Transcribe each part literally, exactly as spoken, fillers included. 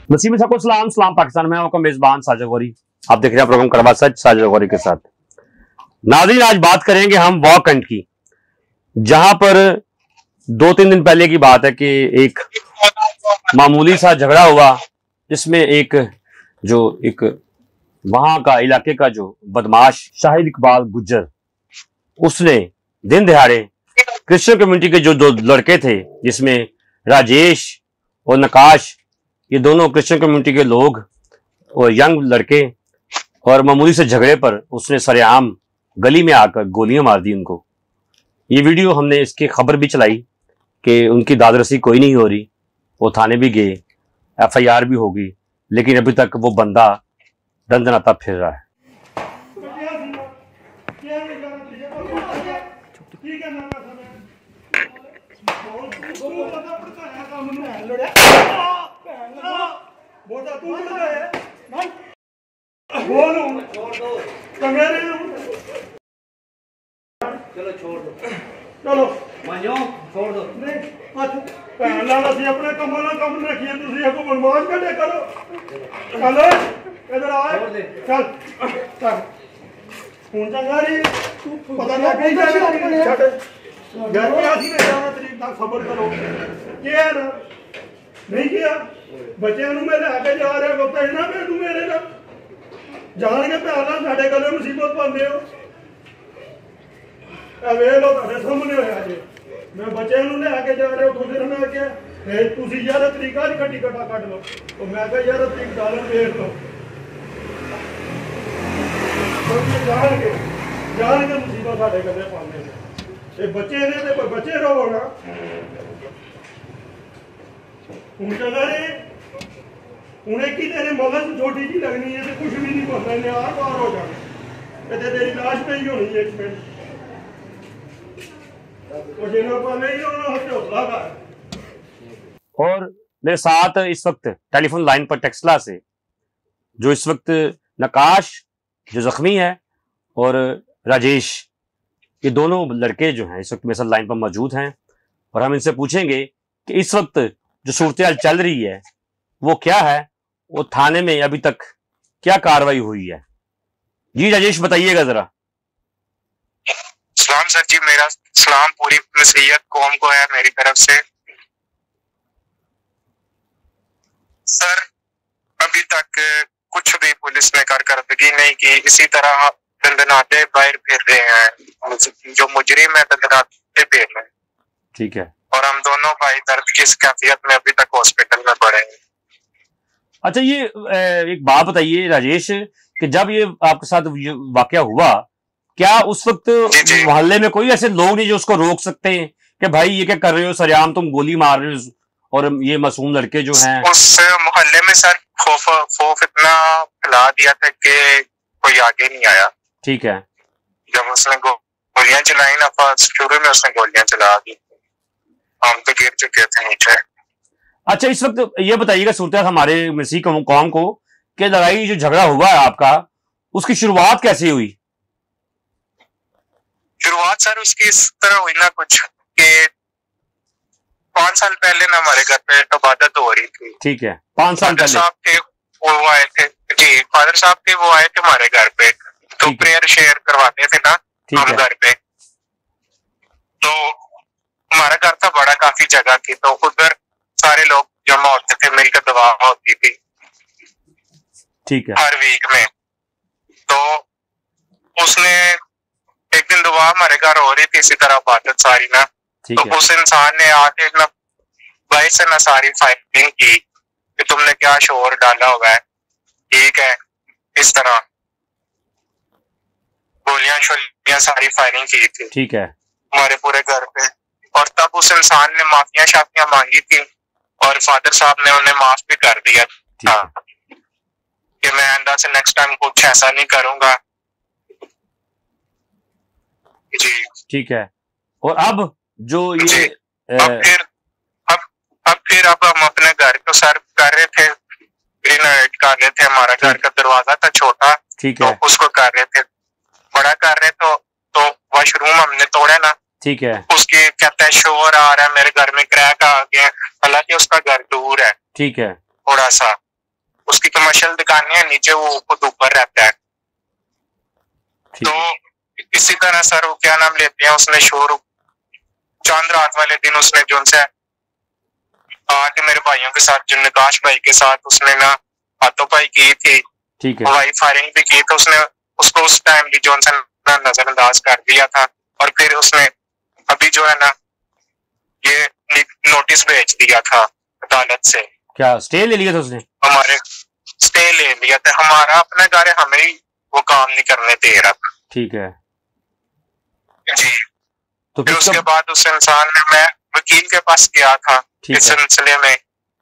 नसीम साहब को सलाम सलाम पाकिस्तान में आपका मेजबान साजिद गौरी। आप देख रहे हैं प्रोग्राम कड़वा सच साजिद गौरी के साथ। नाज़रीन, आज बात करेंगे हम वॉकंट की, जहां पर दो तीन दिन पहले की बात है कि एक मामूली सा झगड़ा हुआ, जिसमें एक जो एक वहां का इलाके का जो बदमाश शाहिद इकबाल गुज्जर, उसने दिन दिहाड़े क्रिश्चियन कम्युनिटी के जो दो लड़के थे, जिसमें राजेश और नकाश, ये दोनों क्रिश्चियन कम्युनिटी के लोग और यंग लड़के, और मामूली से झगड़े पर उसने सरेआम गली में आकर गोलियां मार दी उनको। ये वीडियो हमने इसकी खबर भी चलाई कि उनकी दादरसी कोई नहीं हो रही, वो थाने भी गए, एफ आई आर भी होगी, लेकिन अभी तक वो बंदा दंदनाता फिर रहा है। चलो छोड़ दो, चलो मानो छोड़ दो। नहीं भैन लाल असं अपने कम ना कम रखिए, तुम मनमाज कटे करो। चलो इधर आए, चल चल हूं चंगा रही पता नहीं घर पे आसी ग्यारह तरीक तक खबर करो क्या है ना नहीं किया। बच्चों मैं लैके जा रहा कहना मैं तू मेरे ना जान के भैन लाल साढ़े गले मुसीबत पाते हो। वे लो तेरे सामने होया जे मैं बच्चे लैके जा रहे हो, फिर मैं क्या तुम यार तरीका कट्टी कट्टा कट लो, तो मैं क्या यार तरीक डालन देख लो, जान के जान के मुसीबत साढ़े गले पाने बच्चे ने तो कोई बच्चे रहो ना। हूं चला रे उन्हें की तेरे मगज छोटी जी लगनी है, तो कुछ भी नहीं बनना, इन्हें आर पार हो जाना, तो तेरी लाश पे ही होनी है एक मिनट। और मेरे साथ इस वक्त टेलीफोन लाइन पर टेक्सला से जो इस वक्त नकाश जो जख्मी है और राजेश, ये दोनों लड़के जो हैं इस वक्त मेरे साथ लाइन पर मौजूद हैं, और हम इनसे पूछेंगे कि इस वक्त जो सूरत चल रही है वो क्या है, वो थाने में अभी तक क्या कार्रवाई हुई है। जी राजेश, बताइएगा जरा। सलाम सर जी, मेरा सलाम पूरी मसीहत कौम को है मेरी तरफ से। सर अभी तक कुछ भी पुलिस ने कारकर्दगी नहीं की, इसी तरह दंदनाते बाहर फिर रहे हैं, जो मुजरिम है दंदनाते फिर रहे हैं। ठीक है। और हम दोनों भाई दर्द की इस कैफियत में अभी तक हॉस्पिटल में पड़े हैं। अच्छा, ये एक बात बताइए राजेश कि जब ये आपके साथ वाकया हुआ, क्या उस वक्त मोहल्ले में कोई ऐसे लोग नहीं जो उसको रोक सकते हैं कि भाई ये क्या कर रहे हो, सरेआम तुम गोली मार रहे हो, और ये मासूम लड़के जो हैं। उस मोहल्ले में सर खौफ खौफ इतना फैला दिया था कि कोई आगे नहीं आया। ठीक है। जब उसने गोलियां चलाई ना, फर्स्ट शुरू में उसने गोलियां चला दी, हम तो गिर चुके थे नीचे। अच्छा, इस वक्त ये बताइएगा सूरत हमारे मसीह कौम को कि लड़ाई जो झगड़ा हुआ है आपका, उसकी शुरुआत कैसे हुई? शुरुआत सर उसकी इस तरह हुई ना कुछ कि पांच साल पहले ना हमारे घर पे इबादत हो रही थी। ठीक है। पांच साल पहले साहब थे वो आए थे जी, फादर साहब थे वो आए थे हमारे घर पे, तो प्रेयर शेयर करवाते थे ना हम घर पे। तो हमारा घर था बड़ा, काफी जगह थी, तो उधर सारे लोग जमा होते थे, मिलकर दुआ होती थी। ठीक है। हर वीक में। तो उसने एक दिन दुआ हमारे घर हो रही थी इसी तरह इबादत सारी ना, तो उस इंसान ने आके ना भाई से ना सारी फायरिंग की कि तुमने क्या शोर डाला हुआ है। ठीक है, इस तरह गोलियां शोलियां सारी फायरिंग की थी। ठीक है। हमारे पूरे घर पे। और तब उस इंसान ने माफिया शाफियां मांगी थी, और फादर साहब ने उन्हें माफ भी कर दिया था कि मैं आइंदा से नेक्स्ट टाइम कुछ ऐसा नहीं करूंगा जी। ठीक है। और अब जो ये अब फिर अब अब फिर अब हम अपने घर को सर्व कर रहे थे, रिनोवेट कर रहे थे। हमारा घर का दरवाजा था छोटा, ठीक है, तो उसको कर रहे थे, बड़ा कर रहे तो तो वॉशरूम हमने तोड़ा ना। ठीक है। उसके कहता है शोर आ रहा है, मेरे घर में क्रैक आ गया, हालांकि उसका घर दूर है। ठीक है। थोड़ा सा उसकी कमर्शियल दुकानें हैं नीचे, वो खुद ऊपर रहता है। तो इसी तरह सर वो क्या नाम लेते हैं, उसने शोरूम चांद रात वाले दिन उसने जो उनसे आके मेरे भाइयों के साथ, जो निकाश भाई के साथ उसने ना हाथोपाई की थी, ठीक है, हवाई फायरिंग भी की, तो उसने उसको उस टाइम भी जो नजरअंदाज कर दिया था। और फिर उसने अभी जो है ना ये नोटिस भेज दिया था अदालत से। क्या स्टे ले लिया था उसने? हमारे स्टे ले लिया था, हमारा अपना घर है, हमें ही वो काम नहीं करने दे रहा था। ठीक है जी। तो फिर उसके बाद उस इंसान ने, मैं वकील के पास गया था इस सिलसिले में,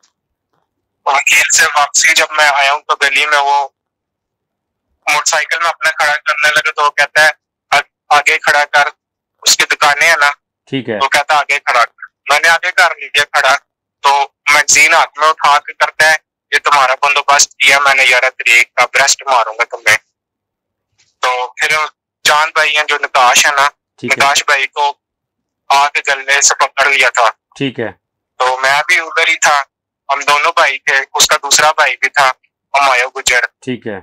वकील से वापसी जब मैं आया हूँ तो गली में वो मोटरसाइकिल में अपना खड़ा करने लगे, तो वो कहता है आगे खड़ा कर, उसकी दुकानें है ना, ठीक है, वो कहता है आगे खड़ा कर। मैंने आगे कर लिया खड़ा, तो मैगजीन हाथ में उठा के करता है, ये तुम्हारा बंदोबस्त किया मैंने ग्यारह तारीख का, ब्रेस्ट मारूंगा तुम्हें। तो फिर चांद भाई हैं जो निकाश है ना, निकाश भाई को आके गले से पकड़ लिया था। ठीक है। तो मैं भी उधर ही था, हम दोनों भाई थे, उसका दूसरा भाई भी था, हमायो गुजर। ठीक है।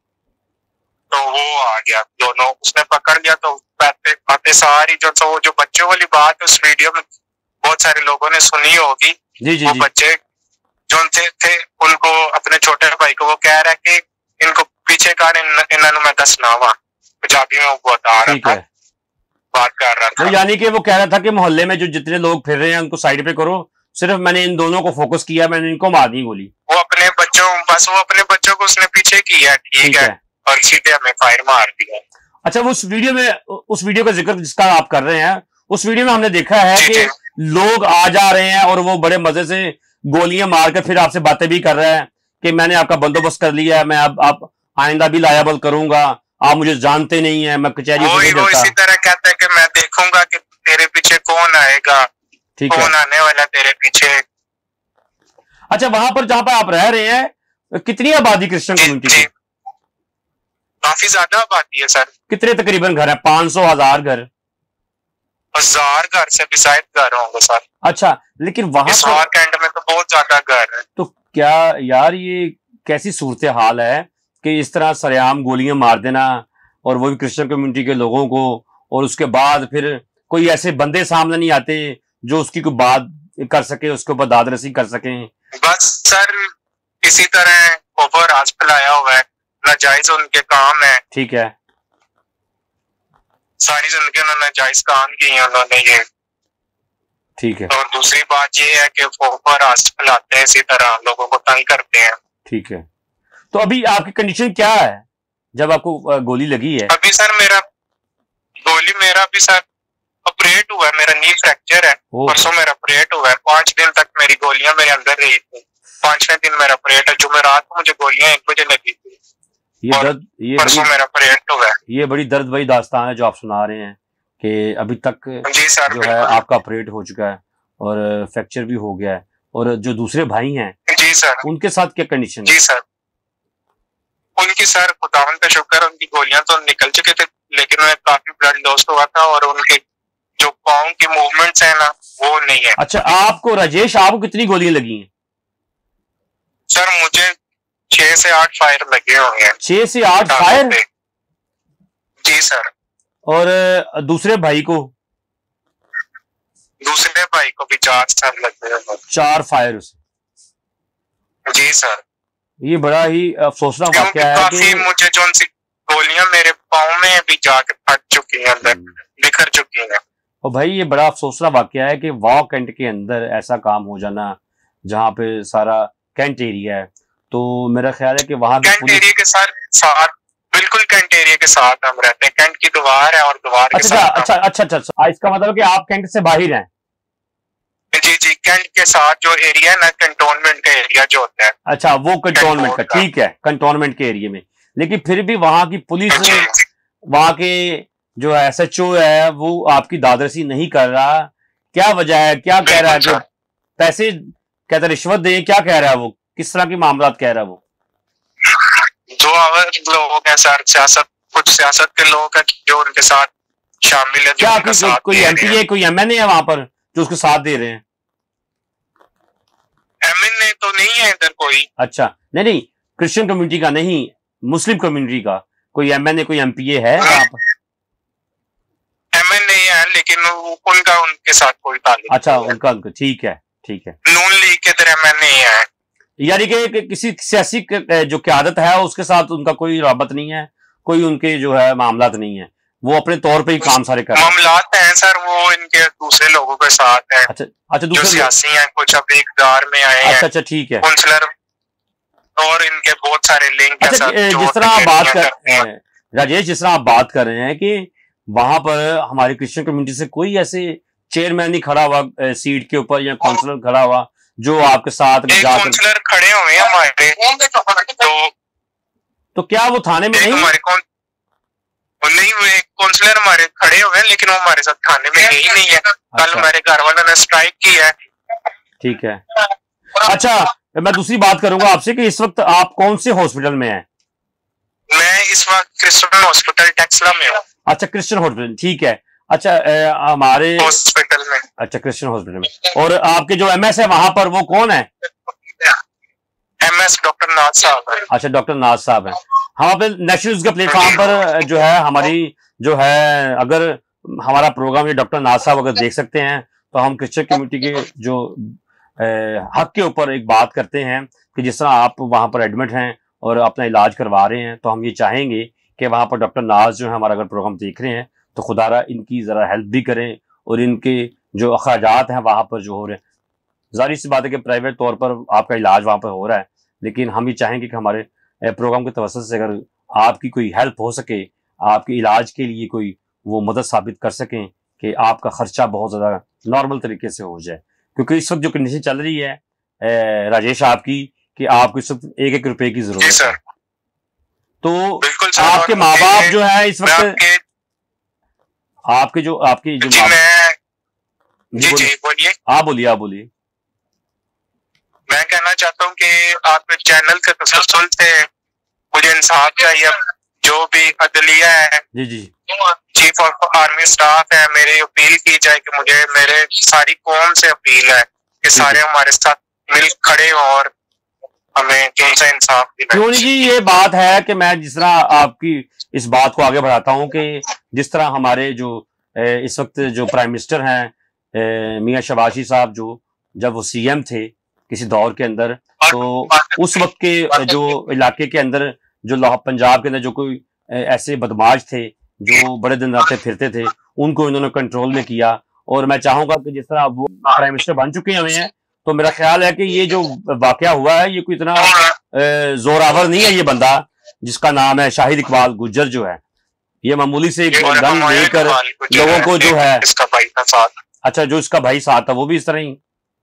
तो वो आ गया, दोनों उसने पकड़ लिया। तो बातें बातें सारी जो तो वो जो बच्चों वाली बात उस वीडियो में बहुत सारे लोगों ने सुनी होगी। जी जी वो जी। बच्चे जो थे, थे उनको, अपने छोटे भाई को वो कह रहा है कि इनको पीछे कर, इन्होंने मैं दसना वा, पंजाबी में वो बता रहा था, बात कर रहा था। यानी कि वो कह रहा था कि मोहल्ले में जो जितने लोग फिर रहे हैं उनको साइड पे करो, सिर्फ मैंने इन दोनों को फोकस किया, मैंने इनको मार दी गोली। वो अपने बच्चों, बस वो अपने बच्चों को उसने पीछे किया, ठीक है, और सीधे हमें फायर मार दिया। अच्छा, वो उस वीडियो में, उस वीडियो का जिक्र जिसका आप कर रहे हैं, उस वीडियो में हमने देखा है कि लोग आ जा रहे हैं और वो बड़े मजे से गोलियां मार कर फिर आपसे बातें भी कर रहे हैं कि मैंने आपका बंदोबस्त कर लिया है, मैं अब आप आइंदा भी लायबल करूंगा, आप मुझे जानते नहीं है, मैं कचहरी वो, से वो इसी तरह कहता है कि मैं देखूंगा कि तेरे पीछे कौन आएगा, कौन आने वाला तेरे पीछे। अच्छा, वहां पर जहां पर आप रह रहे हैं कितनी आबादी क्रिश्चियन कम्युनिटी की? काफी ज्यादा आबादी है सर। कितने तकरीबन घर है? पांच सौ, हजार घर? हजार घर से भी शायद घर होंगे सर। अच्छा, लेकिन वहां पर कैंट में तो बहुत ज्यादा घर है। तो क्या यार ये कैसी सूरत हाल है कि इस तरह सरेआम गोलियां मार देना, और वो भी क्रिश्चियन कम्युनिटी के लोगों को, और उसके बाद फिर कोई ऐसे बंदे सामने नहीं आते जो उसकी कोई बात कर सके, उसके ऊपर दादरसी कर सके। बस सर इसी तरह ओवर आज फैलाया हुआ है, नाजायज उनके काम है। ठीक है। सारी जिंदगी उन्होंने नाजायज काम किए उन्होंने ये। ठीक है। और दूसरी बात ये है कि ओवर आज फैलाते हैं, इसी तरह लोगों को तंग करते हैं। ठीक है। तो अभी आपकी कंडीशन क्या है जब आपको गोली लगी है? अभी सर मेरा गोली मेरा भी सर ऑपरेट हुआ है, मेरा नी फ्रैक्चर है, परसों मेरा ऑपरेट हुआ है। पांच दिन तक मेरी गोलियां मेरे अंदर रही थी, पांचवें दिन मेरा ऑपरेट है। जुमेरात को मुझे गोलियां एक बजे लगी थी, ये दर्द, ये परसों मेरा ऑपरेट हुआ है। ये बड़ी दर्द भरी दास्तान है जो आप सुना रहे हैं कि अभी तक जी सर, जो है आपका ऑपरेट हो चुका है और फ्रैक्चर भी हो गया है, और जो दूसरे भाई हैं जी सर, उनके साथ क्या कंडीशन है? जी सर, उनकी सर खुदावन का शुक्र, उनकी गोलियां तो निकल चुके थे, लेकिन उन्हें काफी ब्लड लॉस हुआ था और उनके जो पाँव की मूवमेंट्स है ना वो नहीं है। अच्छा, आपको राजेश, आपको कितनी गोलियां लगी हैं? सर मुझे छह से आठ फायर लगे होंगे। छह से आठ फायर? जी सर। और दूसरे भाई को? दूसरे भाई को भी चार सर लगे होंगे। चार फायर उसे? जी सर। ये बड़ा ही अफसोसनाक वाकया है कि मुझे जो सी गोलियां मेरे पाँव में भी जाके फट चुकी हैं, अंदर बिखर चुकी हैं। और भाई ये बड़ा अफसोसनाक वाकया है कि वॉ कैंट के अंदर ऐसा काम हो जाना, जहाँ पे सारा कैंट एरिया है। तो मेरा ख्याल है कि वहां कैंट एरिया के साथ साथ बिल्कुल कैंट एरिया के साथ हम रहते हैं। कैंट की दीवार है और दीवार के अच्छा साथ अच्छा अच्छा अच्छा अच्छा इसका मतलब कि आप कैंट से बाहर हैं? जी जी, कैंट के साथ जो एरिया है ना, कंटोनमेंट का एरिया जो होता है। अच्छा, वो कंटोनमेंट का, ठीक है, कंटोनमेंट के एरिया में। लेकिन फिर भी वहां की पुलिस, वहां के जो एस एच ओ है वो आपकी दादरसी नहीं कर रहा। क्या वजह है? क्या कह रहा है कि पैसे कहते रिश्वत दें? क्या कह रहा है वो? किस तरह के मामला कह रहा है वो? जो लोग हैं सर, सियासत, कुछ सियासत के लोग हैं जो उनके साथ शामिल है। क्या कोई, कोई एम पी है, कोई एम एन ए है वहां पर जो उसके साथ दे रहे हैं? एम एन ए तो नहीं है इधर कोई। अच्छा, नहीं नहीं, क्रिश्चियन कम्युनिटी का नहीं, मुस्लिम कम्युनिटी का कोई एमएनए कोई एमपीए है आप? एमएनए है लेकिन उनका उनके साथ कोई ताल्लुक। अच्छा उनका उनका ठीक है ठीक है। नून लीग के तरह एमएनए है, यानी कि किसी सियासी जो क़यादत है उसके साथ उनका कोई राबत नहीं है, कोई उनके जो है मामलात नहीं है, वो अपने तौर पे ही काम सारे कर रहे हैं। मामलात हैं सर वो इनके दूसरे लोगों के साथ है। अच्छा अच्छा दूसरे जो सियासी हैं, कुछ अब इक़्तिदार में आए हैं। अच्छा अच्छा ठीक है। काउंसलर और इनके बहुत सारे लिंक हैं। अच्छा जिस तरह आप बात कर राजेश जिस तरह आप बात कर रहे हैं कि वहां पर हमारी क्रिश्चियन कम्युनिटी से कोई ऐसे चेयरमैन नहीं खड़ा हुआ सीट के ऊपर या काउंसलर खड़ा हुआ जो आपके साथ काउंसलर खड़े हुए हैं हमारे, तो तो क्या वो थाने में नहीं? हमारे कौन नहीं हुए काउंसलर हमारे खड़े हुए हैं लेकिन वो हमारे साथ थाने में ही नहीं है। कल अच्छा। हमारे घर वालों ने स्ट्राइक की है। ठीक है। अच्छा मैं दूसरी बात करूंगा आपसे कि इस वक्त आप कौन से हॉस्पिटल में हैं? मैं इस वक्त क्रिश्चियन हॉस्पिटल टेक्सला में हूँ। अच्छा क्रिश्चियन हॉस्पिटल ठीक है। अच्छा हमारे हॉस्पिटल में। अच्छा क्रिश्चियन हॉस्पिटल में। और आपके जो एमएस है वहां पर वो कौन है? एमएस डॉक्टर नाज साहब है। अच्छा डॉक्टर नाज साहब है। हम अपने नेशनल न्यूज के प्लेटफॉर्म पर जो है हमारी जो है अगर हमारा प्रोग्राम ये डॉक्टर नाज साहब अगर देख सकते हैं तो हम क्रिश्चियन कम्युनिटी के जो हक के ऊपर एक बात करते हैं कि जिस तरह आप वहां पर एडमिट हैं और अपना इलाज करवा रहे हैं तो हम ये चाहेंगे कि वहां पर डॉक्टर नाज जो है हमारा अगर प्रोग्राम देख रहे हैं तो खुदारा इनकी जरा हेल्प भी करें और इनके जो अखराजात हैं वहां पर जो हो रहे हैं, जाहिर सी बात है कि प्राइवेट तौर पर आपका इलाज वहां पर हो रहा है, लेकिन हम ये चाहेंगे कि हमारे प्रोग्राम के तवज्जुह से अगर आपकी कोई हेल्प हो सके, आपके इलाज के लिए कोई वो मदद साबित कर सकें कि आपका खर्चा बहुत ज़्यादा नॉर्मल तरीके से हो जाए, क्योंकि इस वक्त जो कंडीशन चल रही है राजेश आपकी कि आपको इस वक्त एक एक रुपए की जरूरत है। तो आपके माँ बाप जो है इस वक्त आपके जो आपकी जो जी मैं जी जी बोलिए। हाँ बोलिए आप बोलिए। मैं कहना चाहता हूँ कि आपके चैनल के तसल्सल से मुझे इंसाफ चाहिए। जो भी अदलिया है जी जी चीफ ऑफ आर्मी स्टाफ है, मेरी अपील की जाए कि मुझे मेरे सारी कौम से अपील है कि सारे हमारे साथ मिल खड़े और हमें जो सा इंसाफ दिलाएं। क्यों जी ये बात है कि मैं जिस तरह आपकी इस बात को आगे बढ़ाता हूं कि जिस तरह हमारे जो इस वक्त जो प्राइम मिनिस्टर हैं मियां शहबाज साहब जो जब वो सीएम थे किसी दौर के अंदर, तो उस वक्त के जो इलाके के अंदर जो पंजाब के अंदर जो कोई ऐसे बदमाश थे जो बड़े दिन रात फिरते थे उनको इन्होंने कंट्रोल में किया। और मैं चाहूंगा कि जिस तरह वो प्राइम मिनिस्टर बन चुके हुए हैं तो मेरा ख्याल है कि ये जो वाकया हुआ है ये कोई इतना जोरावर नहीं है। ये बंदा जिसका नाम है शाहिद इकबाल गुज्जर जो है ये मामूली से गन लेकर लोगों को जो है इसका भाई था साथ। अच्छा जो इसका भाई साथ था वो भी इस तरह ही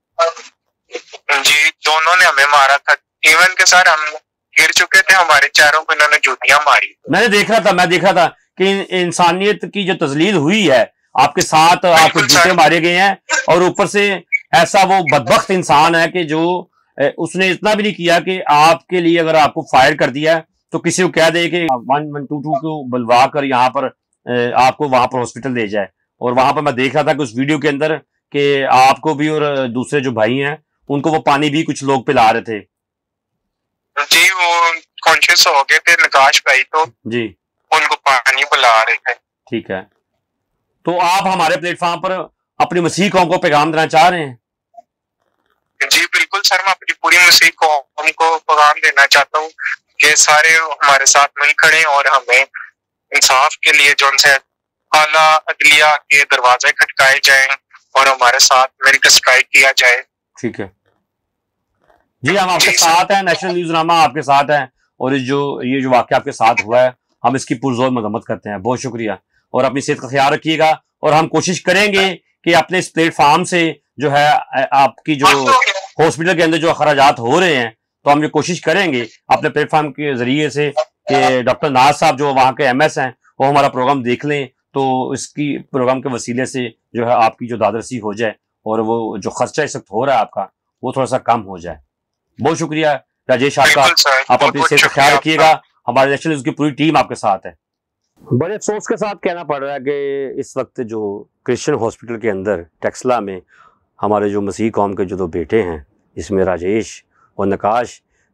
जी दोनों ने हमें मारा था। इवन के सर हम गिर चुके थे, हमारे चारों को इन्होंने जूतियां मारी। मैंने देख रहा था मैं देख रहा था कि इंसानियत की जो तजलील हुई है आपके साथ, आपको जूते मारे गए हैं और ऊपर से ऐसा वो बदबख्त इंसान है कि जो उसने इतना भी नहीं किया कि आपके लिए अगर आपको फायर कर दिया तो किसी को कह दे कि वन वन टू टू को बुलवा कर यहाँ पर आपको वहां पर हॉस्पिटल ले जाए। और वहां पर मैं देख रहा था कि उस वीडियो के अंदर कि आपको भी और दूसरे जो भाई हैं उनको वो पानी भी कुछ लोग पिला रहे थे। जी वो कॉन्शियस हो गए थे नकाश भाई, तो जी उनको पानी पिला रहे थे। ठीक है, तो आप हमारे प्लेटफॉर्म पर अपनी मसीह कौम को पैगाम देना चाह रहे हैं? जी बिल्कुल सर, मैं अपनी पूरी मसीह कौम को पैगाम देना चाहता हूँ कि सारे हमारे साथ मिल खड़े और हमें इंसाफ के लिए जो उनसे आला अदलिया के दरवाजे खटकाए जाएं और हमारे साथ मिलकर स्ट्राइक किया जाए। ठीक है जी, हम आपके साथ हैं, नेशनल न्यूज नामा आपके साथ है और जो ये जो वाकया आपके साथ हुआ है हम इसकी पुरजोर मजम्मत करते हैं। बहुत शुक्रिया और अपनी सेहत का ख्याल रखिएगा और हम कोशिश करेंगे कि अपने इस प्लेटफॉर्म से जो है आपकी जो हॉस्पिटल के अंदर जो अखराजात हो रहे हैं तो हम ये कोशिश करेंगे अपने प्लेटफॉर्म के जरिए से कि डॉक्टर नाज साहब जो वहाँ के एमएस हैं वो हमारा प्रोग्राम देख लें तो इसकी प्रोग्राम के वसीले से जो है आपकी जो दादरसी हो जाए और वो जो खर्चा इस वक्त हो रहा है आपका वो थोड़ा सा कम हो जाए। बहुत शुक्रिया राजेश आपका, आप अपनी सेहत का ख्याल रखिएगा। हमारे नेशनल न्यूज की पूरी टीम आपके साथ है। बड़े अफसोस के साथ कहना पड़ रहा है कि इस वक्त जो क्रिश्चियन हॉस्पिटल के अंदर टेक्सला में हमारे जो मसीह कौम के जो दो बेटे हैं इसमें राजेश और नकाश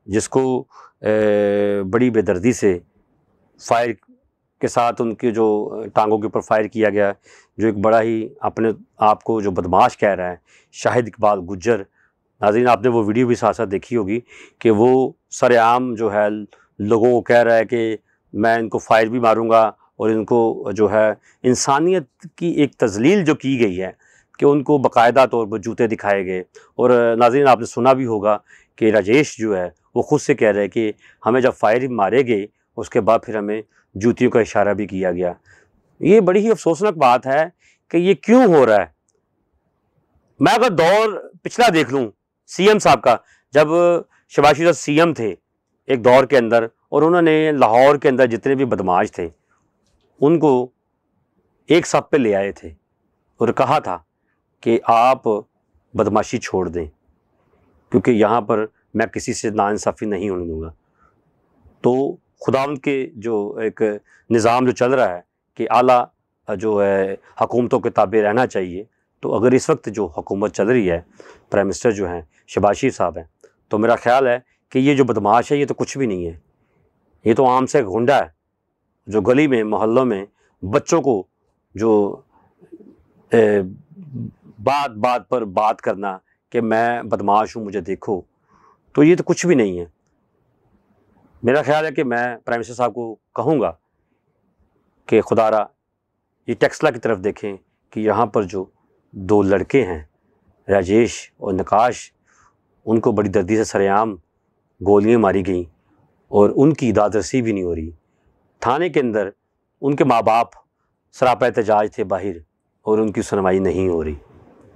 जिसको बड़ी बेदर्दी से फायर के साथ उनके जो टांगों के ऊपर फायर किया गया, जो एक बड़ा ही अपने आप को जो बदमाश कह रहा है शाहिद इकबाल गुज्जर। नाज़रीन, आपने वो वीडियो भी साथ साथ देखी होगी कि वो सरेआम जो है लोगों को कह रहा है कि मैं इनको फायर भी मारूंगा, और इनको जो है इंसानियत की एक तजलील जो की गई है कि उनको बाकायदा तौर पर जूते दिखाए गए। और नाज़रीन, आपने सुना भी होगा कि राजेश जो है वो ख़ुद से कह रहे हैं कि हमें जब फायर मारे गए उसके बाद फिर हमें जूतियों का इशारा भी किया गया। ये बड़ी ही अफसोसनाक बात है कि ये क्यों हो रहा है। मैं अगर दौर पिछला देख लूँ सीएम साहब का, जब शहबाज शरीफ सीएम थे एक दौर के अंदर, और उन्होंने लाहौर के अंदर जितने भी बदमाश थे उनको एक सब पे ले आए थे और कहा था कि आप बदमाशी छोड़ दें, क्योंकि यहाँ पर मैं किसी से नाइंसाफ़ी नहीं होने दूँगा। तो खुदावंद के जो एक निज़ाम जो चल रहा है कि आला जो है हुकूमतों के ताबे रहना चाहिए, तो अगर इस वक्त जो हुकूमत चल रही है, प्राइम मिनिस्टर जो हैं शहबाज शरीफ साहब हैं, तो मेरा ख्याल है कि ये जो बदमाश है ये तो कुछ भी नहीं है, ये तो आम से गुंडा है जो गली में मोहल्लों में बच्चों को जो ए, बात बात पर बात करना कि मैं बदमाश हूँ मुझे देखो, तो ये तो कुछ भी नहीं है। मेरा ख्याल है कि मैं प्राइम मिनिस्टर साहब को कहूँगा कि खुदारा ये टेक्सला की तरफ देखें कि यहाँ पर जो दो लड़के हैं राजेश और नकाश, उनको बड़ी दर्दी से सरेआम गोलियाँ मारी गई और उनकी दादरसी भी नहीं हो रही। थाने के अंदर उनके माँ बाप सरापा एहतजाज थे बाहर और उनकी सुनवाई नहीं हो रही।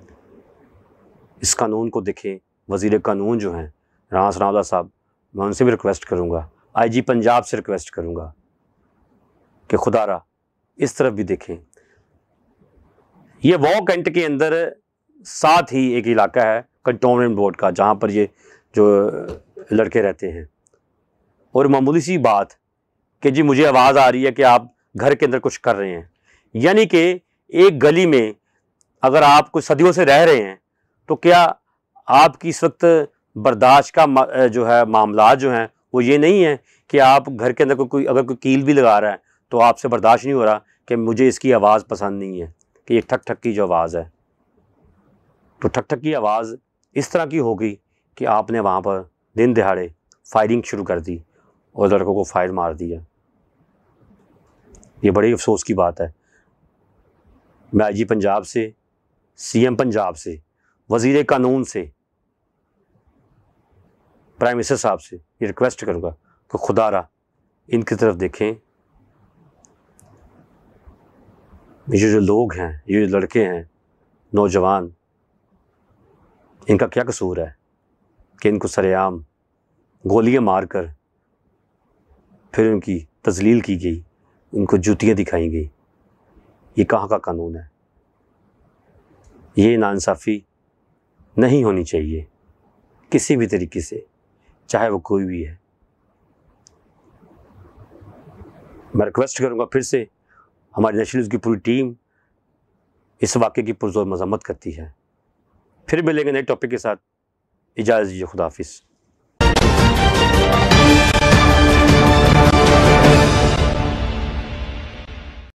इस कानून को देखें, वज़ीर कानून जो हैं राना सनाउल्लाह साहब, मैं उनसे भी रिक्वेस्ट करूँगा, आईजी पंजाब से रिक्वेस्ट करूँगा कि खुदारा इस तरफ भी देखें। ये वॉ कैंट के अंदर साथ ही एक इलाका है कंटोनमेंट बोर्ड का, जहाँ पर ये जो लड़के रहते हैं, और मामूली सी बात कि जी मुझे आवाज़ आ रही है कि आप घर के अंदर कुछ कर रहे हैं, यानी कि एक गली में अगर आप कुछ सदियों से रह रहे हैं तो क्या आपकी इस वक्त बर्दाश्त का जो है मामला जो हैं वो ये नहीं है कि आप घर के अंदर कोई कोई अगर कोई कील भी लगा रहा है तो आपसे बर्दाश्त नहीं हो रहा कि मुझे इसकी आवाज़ पसंद नहीं है, कि एक ठक ठक की जो आवाज़ है, तो ठक ठक की आवाज़ इस तरह की होगी कि आपने वहाँ पर दिन दिहाड़े फायरिंग शुरू कर दी और लड़कों को फायर मार दिया। ये बड़ी अफसोस की बात है। मैं आईजी पंजाब से, सीएम पंजाब से, वज़ीर कानून से, प्राइम मिनिस्टर साहब से ये रिक्वेस्ट करूँगा कि खुदारा इनकी तरफ देखें। ये जो लोग हैं, ये जो लड़के हैं नौजवान, इनका क्या कसूर है कि इनको सरेआम गोलियां मारकर फिर उनकी तजलील की गई, उनको जूतियाँ दिखाई गई। ये कहाँ का कानून है? ये नाइंसाफ़ी नहीं होनी चाहिए किसी भी तरीके से, चाहे वो कोई भी है। मैं रिक्वेस्ट करूँगा फिर से, हमारी नेशनल न्यूज़ की पूरी टीम इस वाक़े की पुरज़ोर मज़म्मत करती है। फिर मिलेंगे नए टॉपिक के साथ। इजाज़त दीजिए, खुदा हाफिज़।